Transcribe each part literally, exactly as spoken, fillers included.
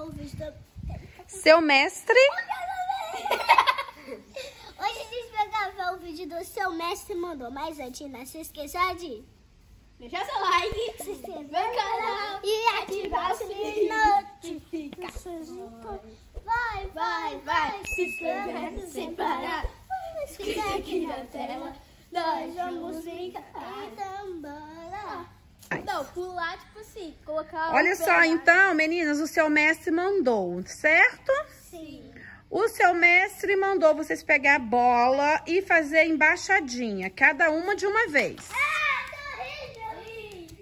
o vídeo do... Seu mestre... Hoje a gente vai gravar o vídeo do seu mestre mandou. Mas antes, não se esqueça de deixar seu like, se inscrever no canal e ativar as notificações. Vai, vai, vai, se inscrevendo sem parar. Vamos ficar aqui na tela. Nós vamos brincar. Então, bora. Não, pular, tipo assim, colocar... Olha só, então, meninas, o seu mestre mandou, certo? Sim. O seu mestre mandou vocês pegar a bola e fazer embaixadinha, cada uma de uma vez. Ah, tô rindo,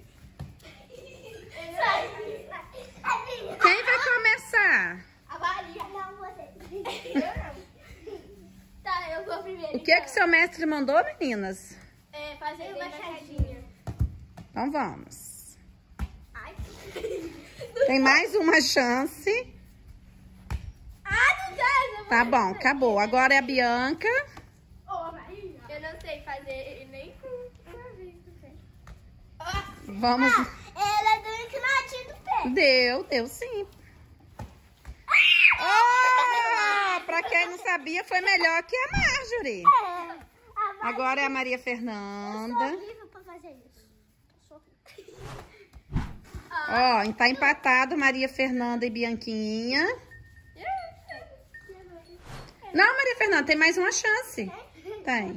Quem vai começar? a Maria. Não, você. Tá, eu vou primeiro. O que é que seu mestre mandou, meninas? É, fazer embaixadinha. Então vamos. Ai. Tem mais uma chance. Ah, não dá. Não Tá vou bom, fazer. acabou. Agora é a Bianca. Ô, Maria. Eu não sei fazer nem com uma vez, não sei. Vamos. Ela deu inclinadinho do pé. Deu, deu sim. Oh, pra quem não sabia, foi melhor que a Marjorie. É. A Maria. Agora é a Maria Eu sou Fernanda. horrível pra fazer isso. Eu sou horrível. Ó, tá empatado Maria Fernanda e Bianquinha. Não, Maria Fernanda, tem mais uma chance. Tem.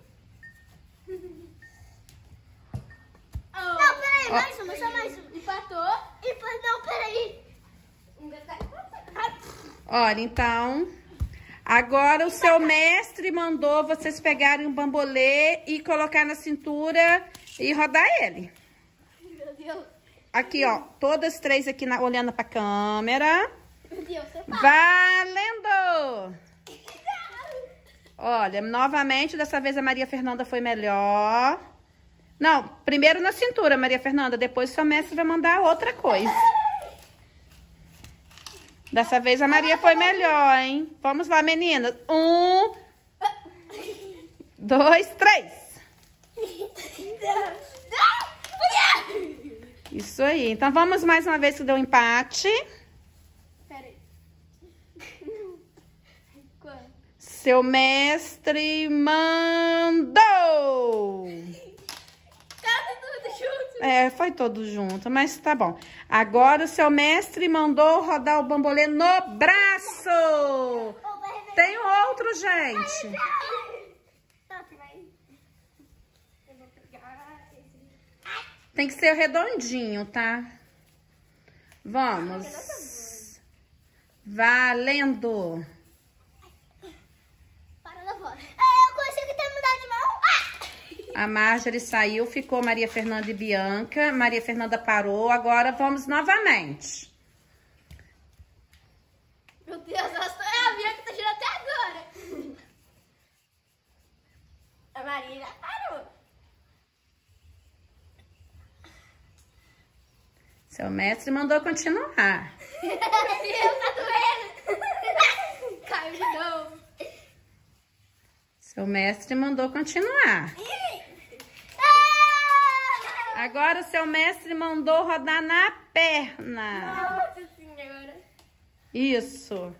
Não, peraí, Ó. mais uma, só mais uma. Empatou. Empatou, não, peraí. Olha, então, agora o seu mestre mandou vocês pegarem um bambolê e colocar na cintura e rodar ele. Meu Deus. Aqui, ó, todas três aqui na, olhando pra câmera. Meu Deus, você tá. Valendo! Olha, novamente, dessa vez a Maria Fernanda foi melhor. Não, primeiro na cintura, Maria Fernanda, depois o seu mestre vai mandar outra coisa. Dessa vez a Maria foi melhor, hein? Vamos lá, meninas. Um, dois, três. Isso aí. Então vamos mais uma vez que deu empate. Peraí. Quanto? Seu mestre mandou. Tá tudo junto. É, foi todo junto, mas tá bom. Agora o seu mestre mandou rodar o bambolê no braço. Tem um outro, gente. Tá, vai. Eu vou pegar esse. Tem que ser redondinho, tá? Vamos. Valendo. Para da bola. É, eu consigo terminar de mão. Ah! A Marjorie saiu, ficou Maria Fernanda e Bianca. Maria Fernanda parou, agora vamos novamente. Meu Deus, ela só é a minha que tá girando até agora. A Maria já parou. Seu mestre mandou continuar. Meu Deus, tá doendo. Caiu de novo. Seu mestre mandou continuar. Agora o seu mestre mandou rodar na perna. Nossa senhora. Isso.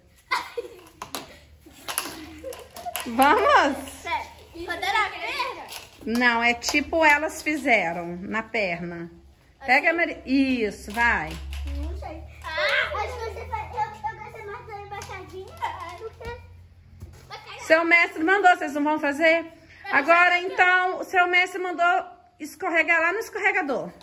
Vamos? Sério, rodando a perna? Não, é tipo elas fizeram na perna. Pega a Maria. Isso, vai. Não sei. Ah, acho que você faz. Eu, eu gostei mais da embaixadinha do que. Seu mestre mandou, vocês não vão fazer? Agora, então, o seu mestre mandou escorregar lá no escorregador.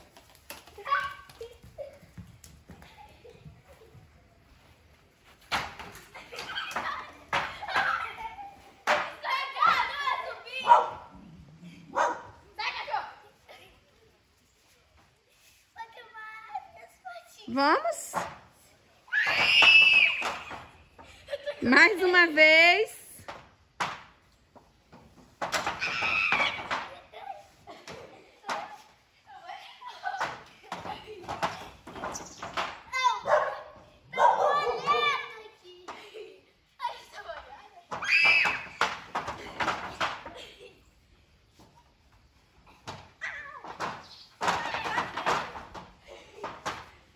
Vamos? Mais uma vez.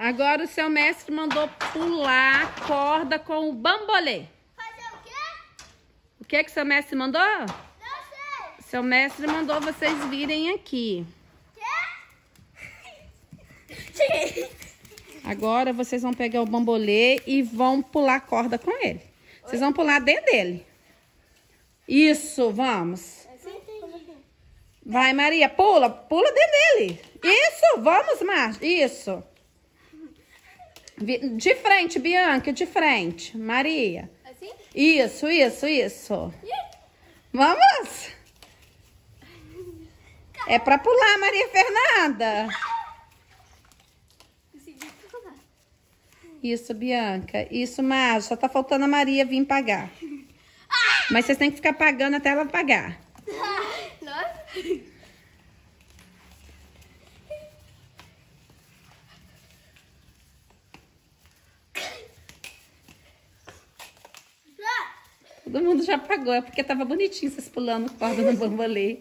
Agora o seu mestre mandou pular a corda com o bambolê. Fazer o quê? O que que seu mestre mandou? Não sei. Seu mestre mandou vocês virem aqui. Quê? Agora vocês vão pegar o bambolê e vão pular a corda com ele. Vocês vão pular dentro dele. Isso, vamos. Vai, Maria, pula, pula dentro dele. Isso, vamos, Márcia. Isso. De frente, Bianca, de frente. Maria. Assim? Isso, isso, isso. Vamos. É pra pular, Maria Fernanda. Isso, Bianca. Isso, Márcia. Só tá faltando a Maria vir pagar. Mas vocês têm que ficar pagando até ela pagar. Nossa. Todo mundo já pagou, é porque tava bonitinho vocês pulando corda no bambolê.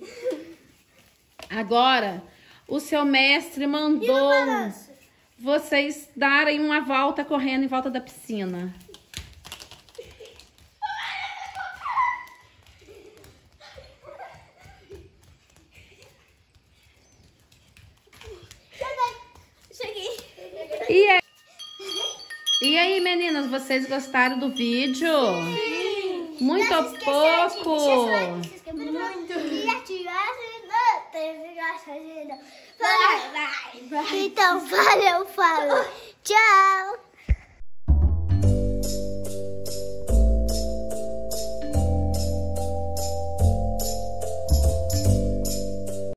Agora, o seu mestre mandou vocês darem uma volta correndo em volta da piscina. Cheguei. E aí, e aí, meninas, vocês gostaram do vídeo? Sim. Muito ou pouco? Muito. E ativar a Vai, vai, vai. Então, valeu, falou. Tchau.